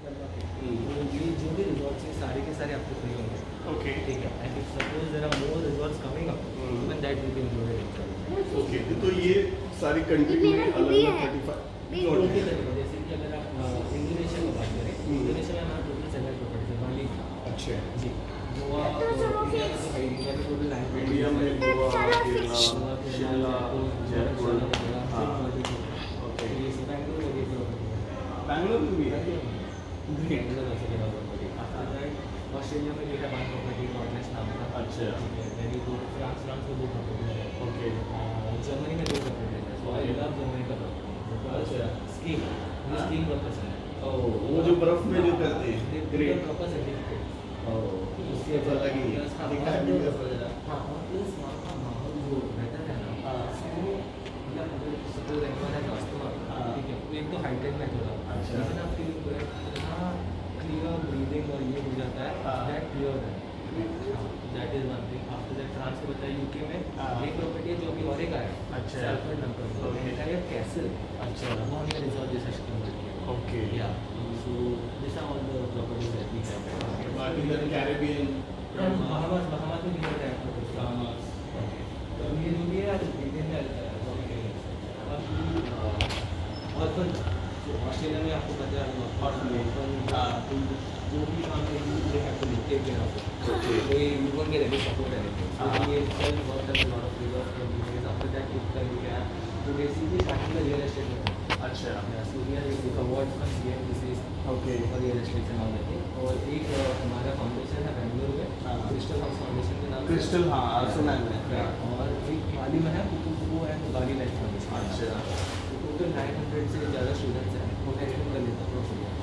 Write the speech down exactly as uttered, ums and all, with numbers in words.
ये जो भी रिजॉर्ट्स हैं सारे के सारे आपको फ्री होंगे। ओके ठीक है। And if suppose there are more resorts coming up, even that will be included in charge. Okay, तो ये सारी कंट्री में अलग अलग थर्टी फाइव जैसे कि अगर आप इंडोनेशिया की बात करें, इंडोनेशिया में हमारा टोटल सेवन प्रॉपर्टीज है। बाली। अच्छा जी। गोवा, इंडिया में तो है, इंडिया में टोटल नाइन इंडिया में गोवा, केरला, शिमला, जयपुर। हाँ ओके, बैंगलोर में भी बैंगलोर में भी है। बैंगलोर ऐसे जगह पर पड़ी। ऑस्ट्रेलिया में भी है वन प्रॉपर्टी, नॉर्थ नाम का। अच्छा मेरी दो फ्रांस फ्रांस में दो प्रॉपर्टी है। ओके, जर्मनी में दो प्रॉपर्टी है। सो आई लव जर्मनी का प्रॉपर्टी। अच्छा स्कीइंग, मुझे स्कीइंग बहुत पसंद है। ओह, वो जो बर्फ में जो करते हैं, ग्रेट। Proper certificate. ओह, उसके तो अलग ही है। दिखा है वीडियो पर जरा। हाँ, और प्लस वहाँ का माहौल जो रहता है ना, उसको मतलब अगर सपोज एनीवन हैज अस्थमा, ठीक है, तो एक तो हाइटेक में थोड़ा अच्छा, लेकिन आप फील करें इतना क्लियर ब्रीदिंग और ये हो जाता है, दैट क्लियर है। That is one thing. After that France के बताया यूके में एक प्रॉपर्टी है जो अभी और एक आया है। अच्छा, सैल्फर्ड नंबर एंटायर कैसल। अच्छा, वो हमने रिजॉर्ट जैसा स्कीम रखी है। Okay, yeah so this are all the properties that we have. बाकी इधर कैरेबियन, बहामास बहामास में किधर है आपको? बहामास। तो ये जो भी है इंडियन में और फिर ऑस्ट्रेलिया में आपको पता है और जो भी काम है you have to take care of it. तो ये you won't get any support anything. So ये self work and lot of reserve from US. After that you can you can तो basically starting the real estate में। अच्छा, so we are एक award from CM this is okay for real estate and all that thing. और एक हमारा foundation है बेंगलुरु में, crystal house foundation के नाम। क्रिस्टल, हाँ सुना है मैंने। और एक बाली में है कुतुबो एंड बाली लाइफ फाउंडेशन। अच्छा, टोटल नाइन हंड्रेड से ज़्यादा स्टूडेंट्स हैं, वो एडमिशन कर लेते हैं।